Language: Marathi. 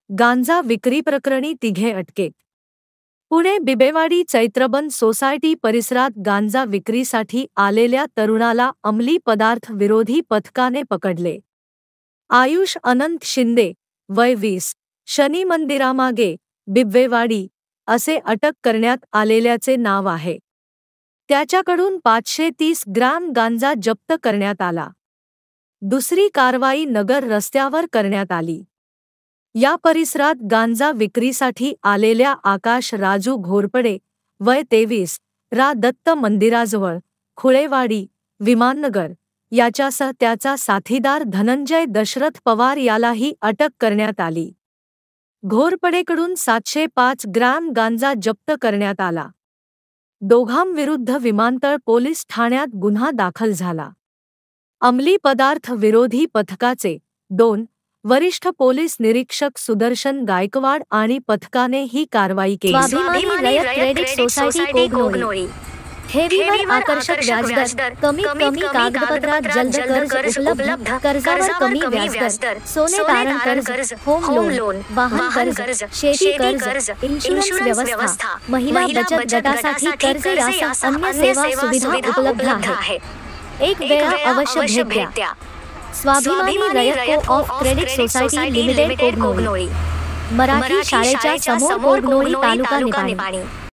गांजा विक्री प्रकरणी तिघे अटकेत. पुणे बिबेवाडी चैत्रबन सोसायटी परिसरात गांजा विक्रीसाठी आलेल्या तरुणाला अंमली पदार्थ विरोधी पथकाने पकडले. आयुष अनंत शिंदे, वय 20, शनी मंदिरामागे, बिबवेवाडी, असे अटक करण्यात आलेल्याचे नाव आहे. त्याच्याकडून 530 ग्रॅम गांजा जप्त करण्यात आला. दुसरी कारवाई नगर रस्त्यावर करण्यात आली. या परिसरात गांजा विक्रीसाठी आलेल्या आकाश राजू घोरपडे, वय 23, रा दत्त मंदिराजवळ, खुळेवाडी, विमाननगर, याच्यासह त्याचा साथीदार धनंजय दशरथ पवार यालाही अटक करण्यात आली. घोरपडेकडून 705 ग्रॅम गांजा जप्त करण्यात आला. दोघांविरुद्ध विमानतळ पोलीस ठाण्यात गुन्हा दाखल झाला. अंमली पदार्थ विरोधी पथकाचे 2 वरिष्ठ पोलीस निरीक्षक सुदर्शन गायकवाड आणि पथकाने ही कारवाई केली. स्वाभिमानी रयत क्रेडिट सोसायटी कोगनोळी. ठेवीवर आकर्षक व्याजदर, कमीत कमी कागदपत्रात जलद कर्ज उपलब्ध, कर्जावर कमी व्याजदर, सोने तारण कर्ज, होम लोन, वाहन कर्ज, शेती कर्ज, इन्शुरन्स व्यवस्था, महिला बचत गटासाठी कर्ज यासह अन्य सेवा सुविधा उपलब्ध आहेत. एक वेळा अवश्य भेट द्या. Swabhimani Rayat co-op credit society limited Kognoli. Marathi शाळेच्या समोर कोगनोळी, तालुका निपाणी.